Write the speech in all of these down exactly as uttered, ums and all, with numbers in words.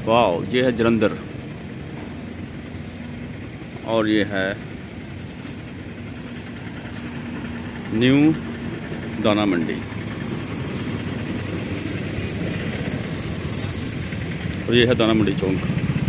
वाह, ये है जलंधर और ये है न्यू दाना मंडी और ये है दाना मंडी चौक।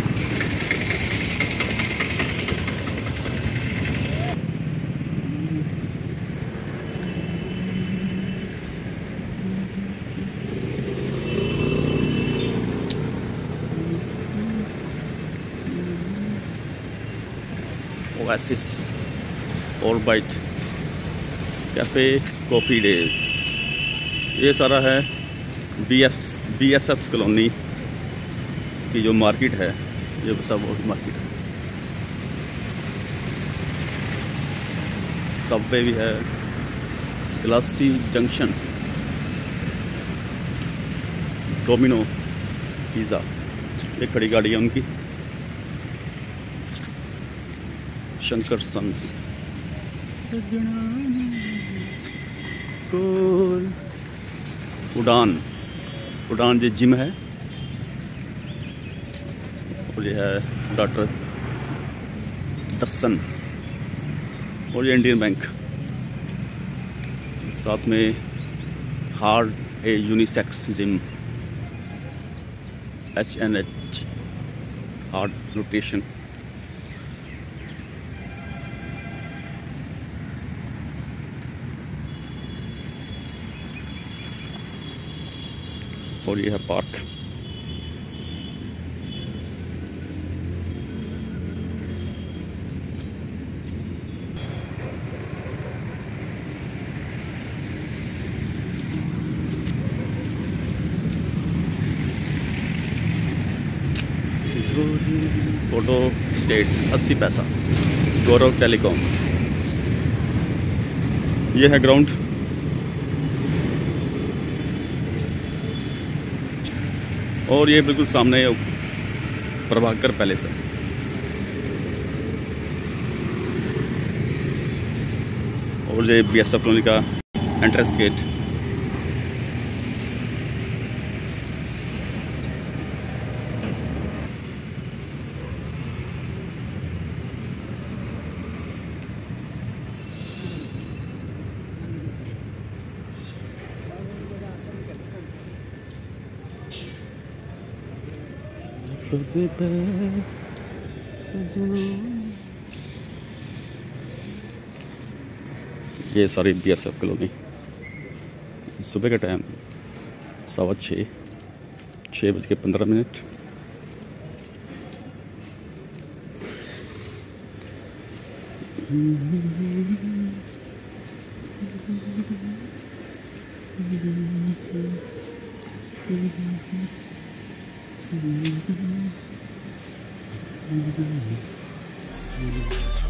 ओएसिस और बाइट कैफ़े कॉफ़ी डेज, ये सारा है B S B S F colony की जो मार्केट है, ये सब मार्केट है। सबवे भी है, ग्लासी जंक्शन, डोमिनो पिज़्ज़ा, ये खड़ी गाड़ी है उनकी, शंकर सन्स, उड़ान उड़ान ये जिम है और ये है डॉक्टर दर्शन और ये इंडियन बैंक, साथ में hard a unisex gym, H N H hard nutrition. और ये है पार्क। फोटो स्टेट अस्सी पैसा, गौरव टेलीकॉम। ये है ग्राउंड, और ये बिल्कुल सामने प्रभाकर पैलेस है। और ये बी एस एफ कॉलोनी का एंट्रेंस गेट। ये सारी बी एस एफ कॉलोनी। सुबह का टाइम सवा छः छः बज के पंद्रह मिनट। Mm-hmm.